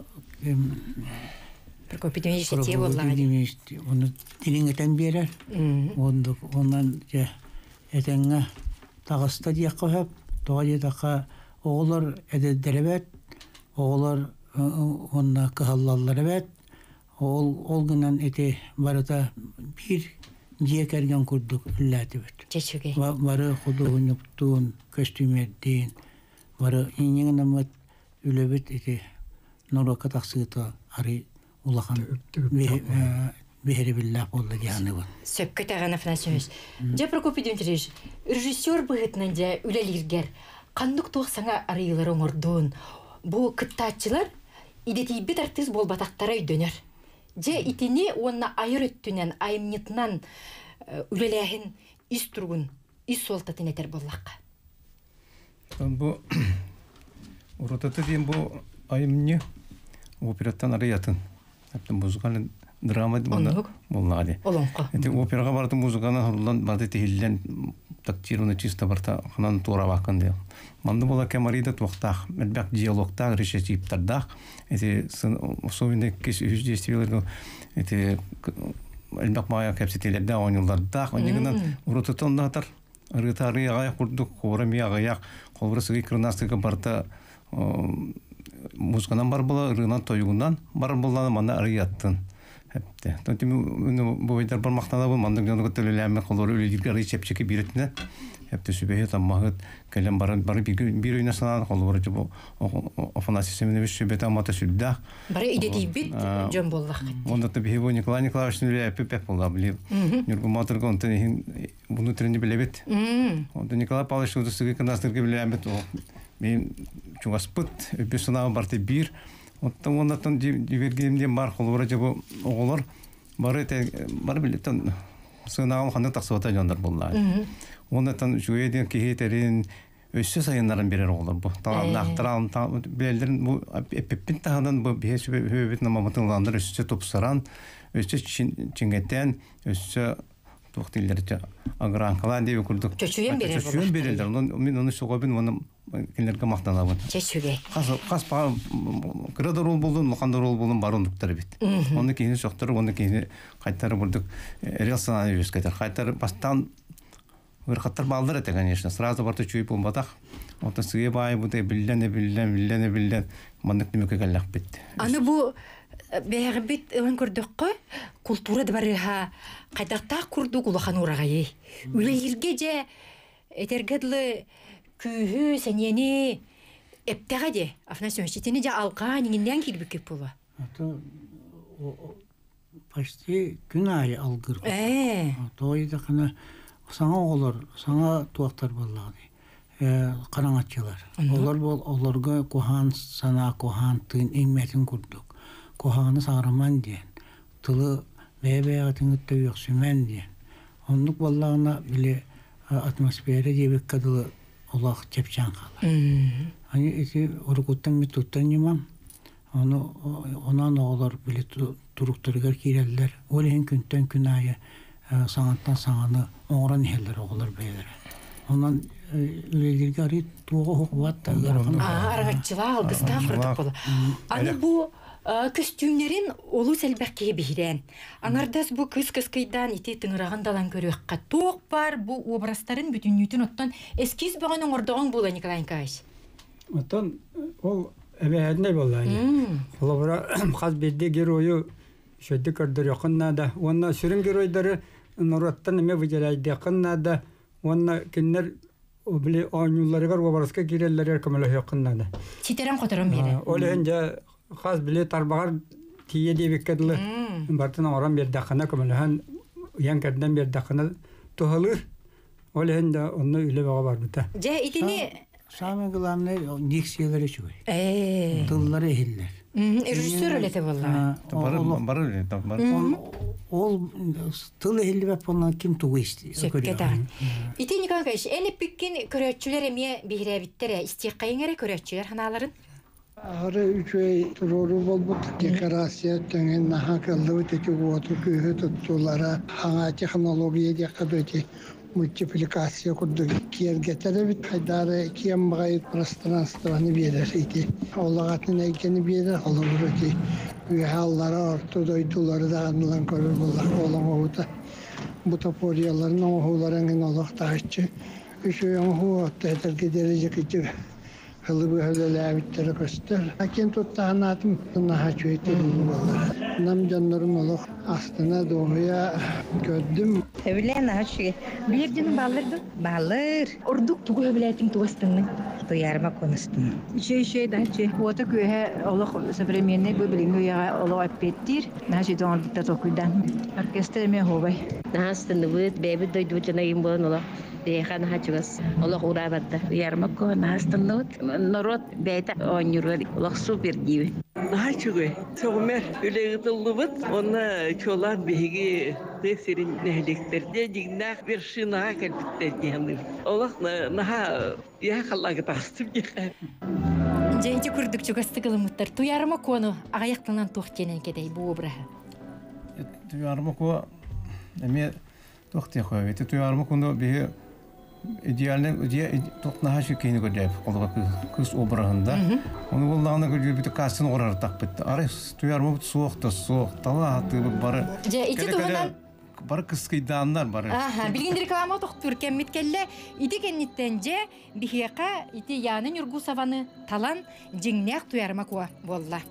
S1: Прокопидемишти болла.
S15: Оны дилиңетен берер. Онды онан же этеңе тагыста дия коеп, тоğa така оглар эдедеребет, оглар онна кахаллалар бет. Ол олгынан эте барыта бир жие керген курдук үлләтибет.
S1: Чечуге.
S15: Бары худугун юптун, костюмердин, бары иңеңнәмет үлебет эте норока таксыта ари улахан бехери билlah болду дияны бу.
S1: Сөккө таган Афанасьевич. Же Прокопий Дмитриевич, режиссер быгытнан же үлелиргер кандык тохсаңа арыйлар оңордун. Бу кыттаатчылар идетибит артист болбатактара өйдөнөр. Же итини онна айыр өттүнен, айымнытынан үлелехин ис тургун, ис солтатын этер боллакка.
S2: Бу уротаты дем бу айымны операттан арыятын. Hatta muzikal drama bana bolnadı.
S1: Olonqa.
S2: Enti operага барды музыканы хулдан барды тихиллен тактируны чисто барта ханан тура бакын ди. Манды бола камарида тоқтақ, мәлбәк диалогта решетиптардақ. Эти особенно кеш үздестилерге эти мәлбәк мая капсителердә ойнылардақ. Оннан урототон датар. Рытары аяк курдук, хорами аяк, колбырсы кырнастыгы барта музыканан бар була, рынан тойгунан бар буланы мана арыяттын. Хепте. Тотим бу вайдар бар мактана бу мандык жаны көтөлөләме колору үледирге ары чепчеке биретне. Хепте сүбәһе тамагыт калам бар бар бир уйна санан колору бу Афанасий Семенович сүбәтә мата сүддә.
S1: Бары идети бит жон боллак.
S2: Монда да бихе бу Николай Николаевич үле пепеп була били. Нургу матырга онтен внутренне билебет. Онда Николай Павлович да сыгы кандастырга билебет. Мен чугаспыт өпөсүнаа барты бир оттон оннан дивергемден бар колора жабы оголор бары те бар билеттен сынаам ханда таксыбата жандар боллар. Оннан жүйеден кехетерин өссө сайыннарын берер оголор бу. Таланактырам белдерин бу эппин тагандан бу бесү хөбөт намаматыландар өссө топсаран өссө чингеттен өссө тоқтилерде агранкалан деп курдук.
S1: Чөчүен берер болар.
S2: Чөчүен берелер. Мен аны согобин мына кинлерге мактанабын.
S1: Чөчүгө.
S2: Кас кас па кредор рол болдун, мукандар рол болдун барындыктар бит. Оны кейин соктор, оны кейин кайтары бурдук релсана юскетер. Кайтары бастан вырхаттар балдар эте, конечно. Сразу барты чуй болмадак. Ота сыгы бай будай биллене биллене биллене биллене мандык немеке галлак бит.
S1: Аны бу бәгъбит өн күрдүккө культура дабарыха кайдакта курдук улахан урагай. Үлелерге же этергедле күйү сенени Эптеға де, Афанасий Иванович, тені же алға неңінден келбі кеп болу?
S15: Почти күн айы алғыр.
S1: Э.
S15: Тойда қана саңа олар, саңа туақтар боллады. Қараңатчылар. Олар бол, оларға кохан сана, кохан тыын еңметін күрдік. Коханы сағыраман дейін. Тылы бәй-бәйға тыңытта өксімен дейін. Ондық боллағына біле атмосфера дебек кадылы олақ чепчан қалы. Ани эти оргуттан метуттан немам. Онан оғылар біле туруқтарығар кейрелдер. Олеген күнттен күн айы саңаттан саңаны оңыран елдер оғылар бәйлер. Онан үлелерге арит туға хоқуатта.
S1: Арғатчыла алғыста құрдық болы. Аны бұл костюмлерин олу сәлбәкке бейрен. Аңардас бұл кыз-кыз кайдан ите тыңыраған далан көріққа тоқ бар бұл образтарын бүтін үйтін оттан эскиз бағының ордығын болы, Николай Николаевич.
S14: Оттан ол әбәйәдіне болды. Олабыра қаз бедде геройы шөйді көрдір яқыннада. Онна сүрін геройдары нұраттан әме выделяйды яқыннада. Онна кеннер біле ойнуларығар образға керелері әркімілі яқыннада.
S1: Читерен қотырын бері.
S14: Ол әнде қаз біле тарбағар тие дебеккеділі. Бартын оран бердақына көміліған ең кәрден бердақына тұғылыр. Ол әнде оны үйлі баға бар бұта.
S1: Жа, итini...
S15: Сами главное диксиялары чуй. Э. Тыллары эхиллер.
S1: Режиссер элете болла.
S2: Бар эле, бар.
S15: Ол тыл эхилли бап болна ким тугуйсти.
S1: Сөккета. Ити Николай Николаевич, эни пиккин көрөтчүлөр эме бихиребиттере истияккайыңере көрөтчүлөр ханаларын?
S4: Ары үчөй турору болбут декорация төнген наха кылды өтөчү оту көһө туттулара хаңа технология декабети мультипликация курдук киергетере бит хайдары кем багайт пространствоны берер ити олагатын экени берер олорути үһаллары ортодой тулары да анлан көрөр булар олоңута бутапорияларын оңуларын олактачы үшөйөн хуатта тергедереже кичи Хылыбы хөлеләбиттері көстер. Акен туттағанатым наха чөйті болар. Нам жаннырын олық астына доғыя көддім.
S5: Өбілен наха чөйті. Білердінің балырды? Балыр. Ордук туғы өбіләтім туғыстының. Туярыма коныстың. Шөй-шөй да чөй. Ота көйе олық современный бөбілін көйеға олық әппеттір. Наха чөйті оңырдықта тоқуйдан. Оркестрме хобай.
S7: Наха астынды бұд, бәйбі дойду жана ең болын олық. Дейхан хачугас олох урабатта ярмако настынут народ бейта онюрвали олох супер диви
S13: хачугай согмер үлегитулубут онна чолан биги тесерин нехлектерде дигнах вершина калпиттердияныр олох наха я халлага тастып яха
S1: Жейти курдук чугасты кылымыттар туярмакону агаяктанан тохтенен кедей бу обраха
S2: туярмако эме тохте хойт туярмакону би идеальный идея тохнаха шекени көрдеп колга кыз обрагында оны боллагына көрдүп бит касын орар такпыт ары туярмы суокта суок тала аты бары
S1: же ити туганан
S2: бар кыз кыйдандар бары
S1: аха билген реклама токтур кеммиткелле иди кенниттен же бихека ити яны нургусаваны талан жиңнек туярма куа болла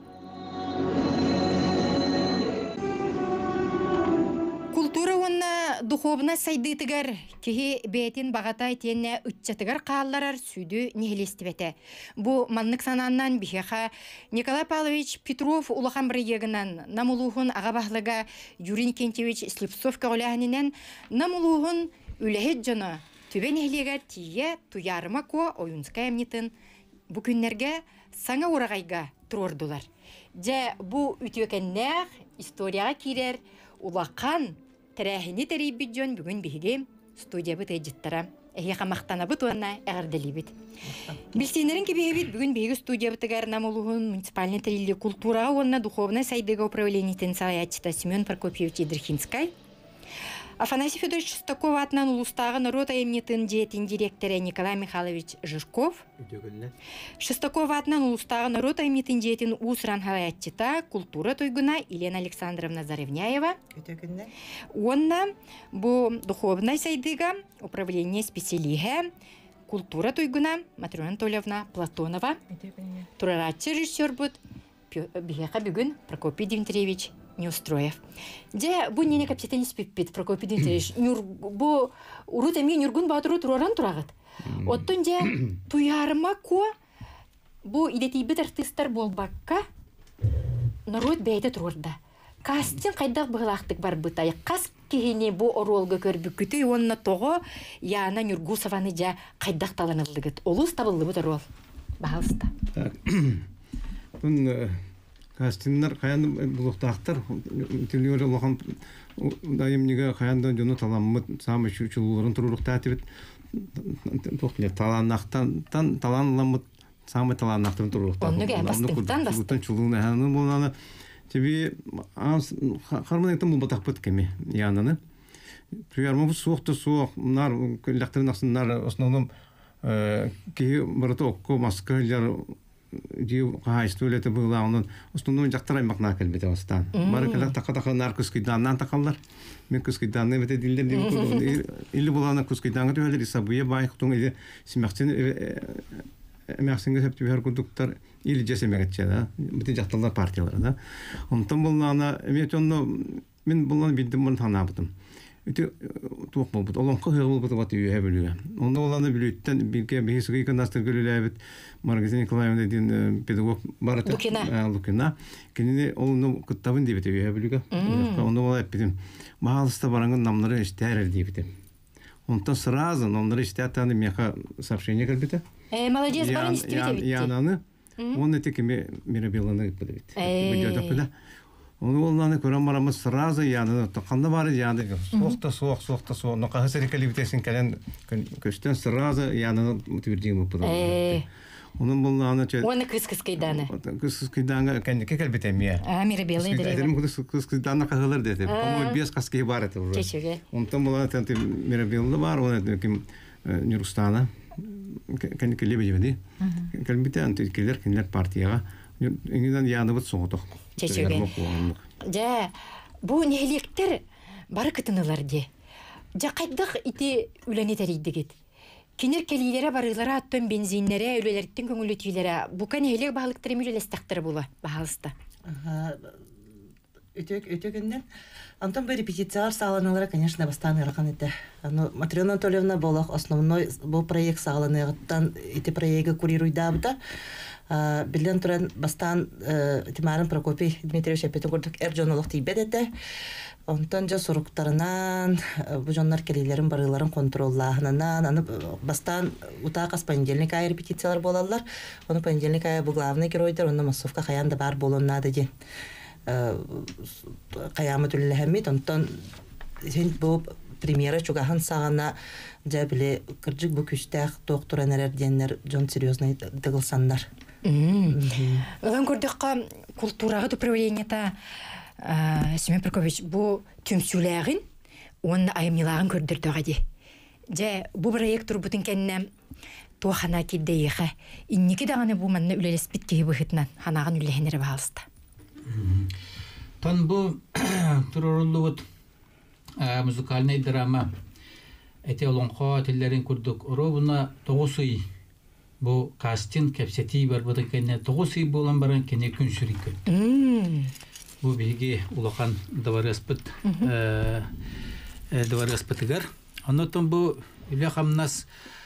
S1: Культура онна духовна сайдытыгар кихи бетин багатай тенне үтчатыгар каалларар сүйдү нехилестибете. Бу маннык сананнан бихеха Николай Павлович Петров улахан бирегенан намулухун агабахлыга Юрий Никентьевич Слепцовка олахинен намулухун үлехет жана түбен эхлеге тие туярыма ко оюнска эмнитин бу күннерге саңа урагайга турордулар. Же бу үтөкеннер историяга кирер улахан Тәрәхини тәрейбит жон бүгін бігім студия бұт әйджеттара. Әйе қамақтана бұт оңна әғардалі бит. Білсенерін кебегебит бүгін бігі студия бұтығар намылуғын муниципальный тәрелі культураға онна духовна сайдыға управленетін салаятчыта Семен Прокопьевич Идерхинскай. Афанасий Федорович Шестаков атынан улустағы народ айымнетін жетин директоры Николай Михайлович Жирков. Шестаков атынан улустағы народ айымнетін жетин усран халаятчыта культура тойгуна Елена Александровна Заревняева. Онна бұл духовной сайдыға управление специалиге культура тойгуна Матрена Анатольевна Платонова. Тураратчы режиссер бұд бігеқа бүгін Прокопий Дмитриевич Неустроев. Де бу нене капиталист пиппит Прокопий Дмитриевич. Бу урут эми нюргун батыру тураран турагат. Оттон же туярма ко бу идетибит артисттар болбакка народ бәйді тұрда. Кастин қайдақ бұғылақтық бар бұтай. Қас кейіне бұ оролғы көрбүккіті онына тоғы яна Нюргусованы жа қайдақ таланылдығыт. Олыс табылды бұт орол. Бағалыста.
S16: Бұн кастиннар қаян бұлықтақтар. Телевизор олған дайымнеге қаяндан жоны таламыд самы шүчілуларын тұрурықта әтібет. Таланақтан таланыламыд самы таланақтан тұрурықта.
S1: Онныға бастықтан
S16: бастық. Тебе хармон это мул батахпыт кеме янаны. Туярмы суқты суық нар лақтырын ақсын нар основном ки барыты оқко маскалар дию қайсты өлеті бұғыла оның основном жақтар аймақна кәлбеті остан. Бары кәлі тақа-тақа нар күскейданнан тақалар. Мен күскейданны бәте дилдер деймін. Илі боланы күскейданға түйелер исабуе бай құтың елі семяқтен әмәқсінге сәпті бәр күрдіктар или жесе мегатча, бите жақталар партиялар да. Онтан болнана, мен болнана биддім бұны танабыдым. Өте туық болбыд, олонқы хығыл бұты баты үйе бөліге. Онда оланы білуттен бірге бейсігі иконастыр көлілі әбіт Маргазин Николаевна дейін педагог барыты. Лукина. Лукина. Кеніне олыны күттабын дейбіті үйе бөліге. Онда ола әппедім. Мағалыста бараңын намлары іштәрір дейбіті. Онтан сразу намлары іштәттәні меха сообщение кәлбіті.
S1: Молодец, барын істебете
S16: Янаны. Он эти кеме мирабеланы подавит. Видео Он волнаны көрәм барамыз сразу яны тоқанда бары яны соқты соқ соқты соқ. Но қағысыр кәлібітесін кәлен көштен сразу яны утвердимы подавит. Оның волнаны
S1: Оны кыз-кыз кайданы.
S16: Кыз-кыз кайданы кәндеке кәлбітемия.
S1: А, мирабелы дәрі.
S16: Әдерім кыз кайданы қағылыр деді. По-моему, без қасқей бар это уже.
S1: Кешеге.
S16: Онтан волнаны тәнті мирабелы бар, оны кем Нюрустана. Кәндеке лебедеведі. Кәлбіте антикелер кенлер партияға. Еңгіден яны бұд соғытық.
S1: Чешеге. Жа, бұл неліктер бары кытынылар де. Жа қайдық ити үләне тәрейдігет. Кенер келейлері барылары аттын бензинлері, өлелерттің көңілі түйілері. Бұқа нелік бағылықтары мүлелестіқтірі бұла бағалысты.
S8: Өтөгінден. Антон бұл репетициялар сағаланалары, конечно, бастан ырған еті. Матрена Анатольевна болақ основной бұл проект сағаланығыттан еті проекті курируйда бұда. Білден тұран бастан Тимарын Прокопий Дмитриевич әпетін көрдік әржон олық тейбет еті. Онтан жа сұрықтарынан, бұл жонлар келейлерін барыларын контроллағынынан, бастан ұтақас понедельник ай репетициялар болалар. Оны понедельник ай бұл главный геройдер, оны массовка қаянда бар болуына деген. Қаямы түлілі әмет, онтан бұл премьера чугахан сағана жа біле кірджік бұл күштәқ доқтор әнәрер денер жон серьезный дығылсандар.
S1: Одан көрдіққа культураға управлениета Семен Прокопьевич бұл түмсуләғін, оны айымнилағын көрдірді ғади. Жа бұл проект тұрбытын кәнне туақана келді еқі. Иннекі дағаны бұл манны үлелес біткеге бұхытынан ханағын үлеләхенері бағалысты.
S17: Тон бұл тұрырылы бұд музыкальный драма әте олонға тілерін көрдік. Ұры бұна тоғысый бұл кастин кәпсеті бар бұдың кәнне тоғысый болан баран кәне күн сүрікі. Бұл бейге ұлақан даварыспыт даварыспытығар. Онытын бұл үлі қамнас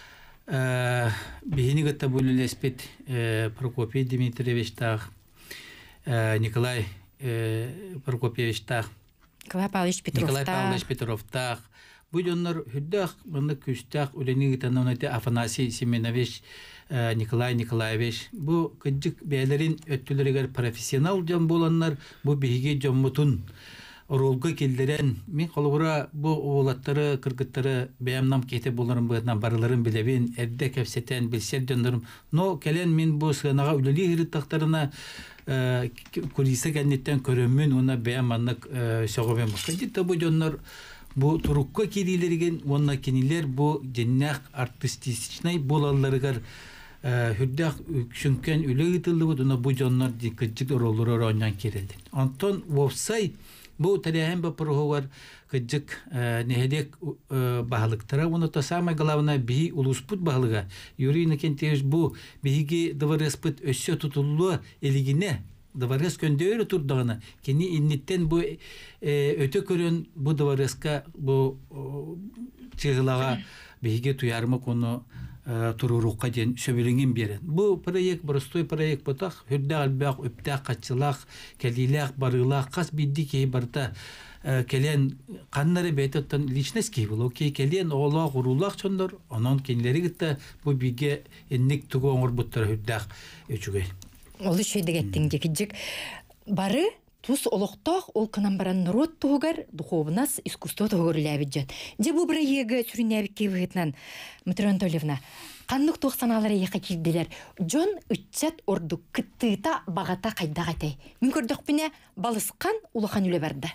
S17: бейіні ғытта бұл үлеспет Прокопий Дмитриевич тақ, Николай Прокопьевич тақ,
S1: Николай Павлович Петров тақ.
S17: Николай Павлович Петров тақ. Бұл жонлар хүддақ, бұнды күштақ, үлені ғытаны ұнайты Афанасий Семенович, Николай Николаевич. Бұл күджік бәлерін өттілерігер профессионал жан боланлар, бұл бейге жонмутун оролғы келдерен. Мен қолығыра бұл оғылаттары, кыргыттары бәямнам кейте боларын бұғытынан барыларын білевен, әрді кәпсетен білсер жондарым. Но кәлен мен бұл сығанаға үлелі ғырыттақтарына көресі кәнеттен көріммен, оны бәяманлық соғымен бұққан. Жетті бұл жонлар bu turukka kirилерген, онна кенилер bu женнақ артистичнай болаларыгар хүрдәк үкшүнкен үлі ғытылығы дуна bu жонлар кыджик ороллары оранyan керелден. Антон Вовсай bu тарихен ба пұрғығар кыджик нехедек бағылықтара, оны та самай главна бихи улуспут бағылыға. Юрий Иннокентьевич bu бихиге дыварыспыт өссө тутулуы елігіне Даварес көндөрі тұрдағына. Кені иннеттен бұл өте көрін бұл давареска бұл чығылаға бейге туярмы көні турурукка ден сөбүлүңүн берен. Бу проект простой проект ботак, хүрдө албак, өптак, качылак, келилак, барылак, кас бидди кей барта келен каннары бетоттан личность кей болу, кей келен оолак, урулак чондор, онон кенилери гитта бу биге энник тугу оңор буттар хүрдак өчүгөй.
S1: Олы шөйдегеттің декіджік. Бары тус олықтақ ол кынан баран народ туғар духовнас искусство туғар үләбіджен. Де бұл бір егі сүрінәбікке бұғытнан, Матрена Анатольевна, қанлық тоқсаналары еқа келділер. Джон үтчет орду кыттыта бағата қайда қайтай. Мен көрдіқ біне балысқан улахан үлі барды.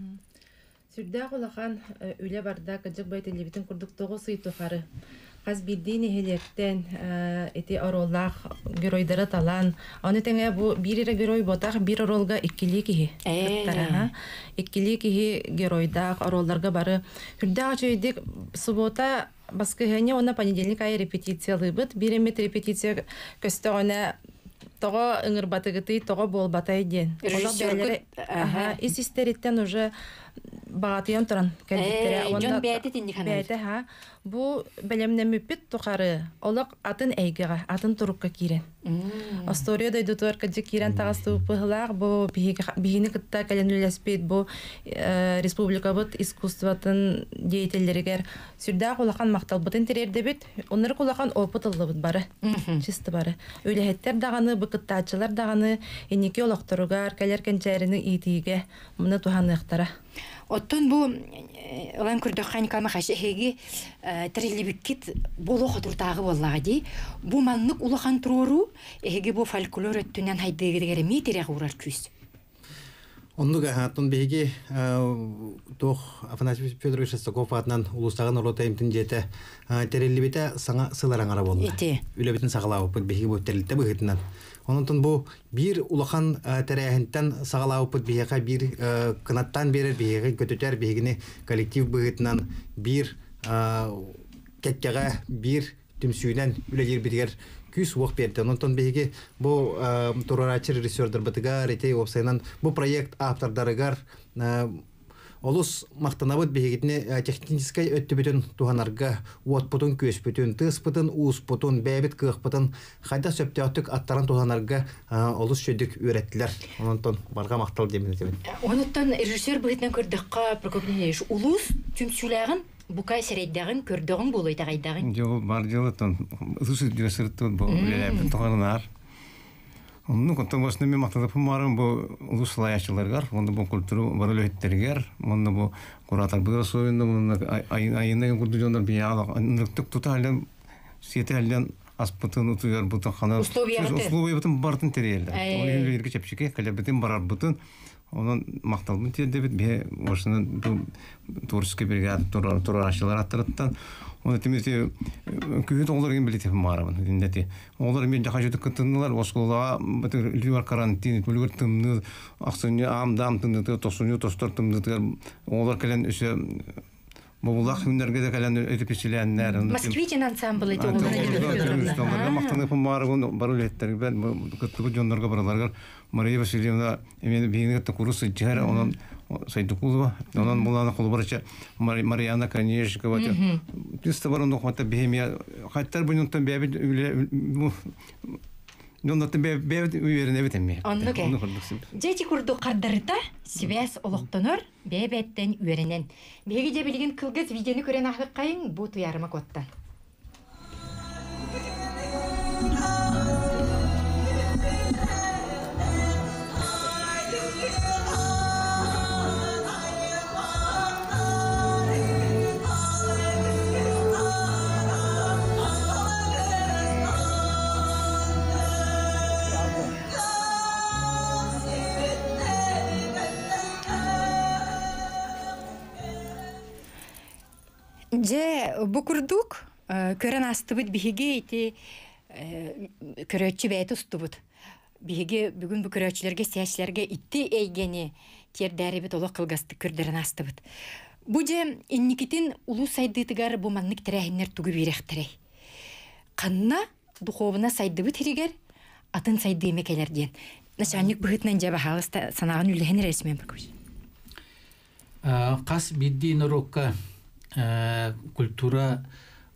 S18: Сүрдәк улахан үлі барда кыджық байты лебетін күрдік тоғы сұй тұқары. Қаз бидден ехелектен эти ороллах геройдары талан. Оны тәңе бу бир ире герой ботақ, бір оролга иккили кихи. Иккили кихи геройдақ, оролларға бары. Хүрдәк чөйдік суббота баскыхене, оны понедельник ай репетициялы бұд. Бір емет репетиция көсті оны тоғы ыңыр батығыты, тоғы бол батай ден. Ис истереттен уже бағатыян тұран.
S1: Жон бәйті тінді қанар.
S18: Бу белемнен мүппет тұқары. Олық атын әйгіға, атын тұрыққа керен. Астория дойду туарка же керен тағасты ұпығылақ. Бу бігіні күтта кәлен үләспейд. Бу республика бұд искусстватын деятелерігер. Сүрдәқ олақан мақтал бұтын терерді бет. Онları олақан опытылы бұд бары. Чисті бары. Өліхеттер дағаны, бұқыттачылар дағаны, енеке олақтыруғар, кәлер кәнчәрінің итиге. Мұны туғаны ұқтара.
S1: Оттон бу олан күрдөккан кама хашеги трилибиккит боло хотуртагы боллага ди. Бу маннык улахан туруру эги бу фольклор өттүнөн хайдыгы дегере митере урар күз.
S19: Оннуга хатын беги тох Афанасий Федорович Соков атынан улустаган оротайымтын жете терилибите саңа сылараңара болду. Үлебитин сагалабы беги бу терилте быгытынан. Онтон бу бир улахан терәһинтән сагалабы бега бир кынаттан берер беги көтөтөр бегини коллектив быгытынан бир кеттеге бир түмсүнән үлегер битер күс уақ берді. Онтон беги бу турарачы режиссердер бытыгар этей опсайнан бу проект автордарыгар олус мактанабыт бегитне технической өттүбүтүн туганарга уот бутун көс бүтүн тыс бутун уус бутун бэбит кых бутун хайда сөптөтүк аттаран туганарга олус шөдүк үйрөттүлөр. Онтон барга мактал демин.
S1: Онтон режиссер быгытнан көрдөккө Прокопьевич улус түмсүлөгөн Букай серейдагын көрдөгүн болойда гайдагын.
S16: Жо бар жылытын ысыз диресерттен бу лелеп тоганар. Онун контомосны мен макталып марым бу улуслаячыларга, онда бу культуру барылыттергер, онда бу куратар бу союнда муну айына курдуjonlar бияла, нуктук туталдан сетелден аспытын утуяр бутун хана. Условия бутун бартын терелде. Оны жерге чепчике калебетин барар бутун. Onun maktalını tedbir bir başının bu turiski brigada tur turlaşçılar attırdıktan onu temizliği küçük onların birlikte mağaraban dinleti. Onların bir daha jüdük kıtınlar oskula bütün livar karantin livar tımını aksını amdam tımını tosunu tostor tımını onlar kalen işte Мовлах үнерге калан эпичиләннәр.
S1: Москвичен ансамбль ите
S16: олар. Мактанып барган барулеттер бен көтү жоннорга бараларга Мария Васильевна эмен бийинге курсы жара онун Сайдукулова, онун буланы колбарча Марияна Конечкова. Писта барында хата бехемия хаттар буйнуттан бебит Ноннатын бебит үйеріне бетемме.
S1: Оннуге. Жети курду кардарыта связь олоқтонор бебеттен үйерінен. Беги же билген кылгыз видеоны көрен ақлық қайын бұ туярыма коттан. Же букурдук көрен астыбыт биһиге ити көрөччү бәйт устубут. Биһиге бүгүн бу көрөччүлөргө сәчләргә итти эйгени тердәре бит оло кылгасты көрдөрен астыбыт. Бу же инникитин улуу сайдытыгар бу маннык терәһиннәр тугу бирехтерей. Канна духовна сайдыбыт хиригер атын сайды мекелер ден. Начальник быһытнан жаба халыста санаган үлехен ресмен бакыш.
S17: Кас бидди норокка культура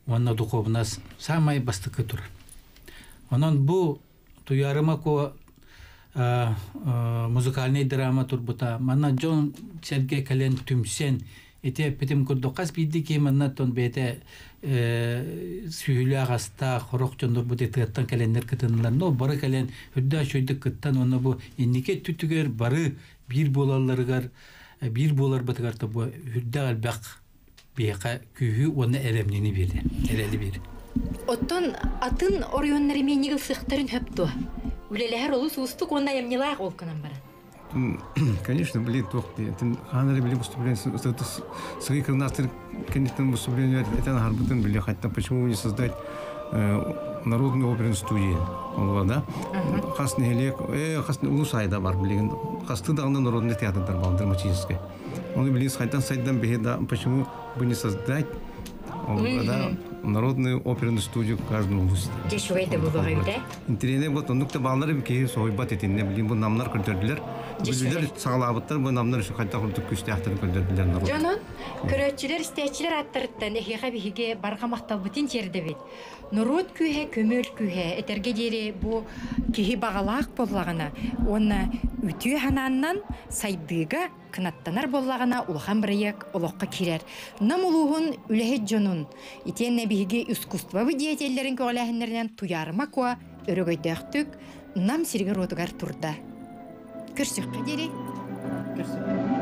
S17: онна духовнас самай бастыкы тур. Онон бу туярыма ко музыкальный драма турбута. Манна Джон Сергей Кален түмсен эте петим курдукас бидди ки манна тон бете сүйүлү агаста хорок жондор бу дететтан календер кытынлар. Но бары кален хүдда шойдук кыттан онна бу иннике түтүгөр бары бир болаларыгар бир болар батыгарта бу хүдда албак бияка күйү оны элемнени берди. Элели бир.
S1: Оттон атын орионнары менигил сыктарын хөпту. Үлелер олус устук онна ямнилак олканан бара.
S16: Конечно, блин, тохти. Это ханали были выступления, это свои координации, конечно, выступления, это нарбутен были, хотя почему не создать народную оперную студию, да? Хасный лек, э, хасный улусайда бар, блин, хасты дагна народный театр бар, драматический. Он блин, хотя сайдан беда, почему бы не создать, да? Народную оперную студию в каждом улусе.
S1: Дешевый-то был говорит,
S16: Интересно, вот он нукта баллары бки сойбат этинне, блин, бу намнар көрдөрдүлөр. Билер сагалабыттар, бу намнар ушу кайта курдук күстәхтер көрдөрдүлөр народ.
S1: Жонон, көрөчүлөр, истечилер аттырыттан эхига биһиге барга макталбытын терде бит. Народ күйе, көмөл күйе, этерге жери бу кихи багалаак боллагана, онна үтүү хананнан сайдыга кынаттанар боллагана улахан бирек олокка кирер. Намулугун үлехет жонун, итенне биһиге искусствовый деятельлерин көгләһеннәреннән туярма ко өрөгөйдөктүк нам сирге ротугар турда. Көрсөккө жери.
S17: Көрсөк.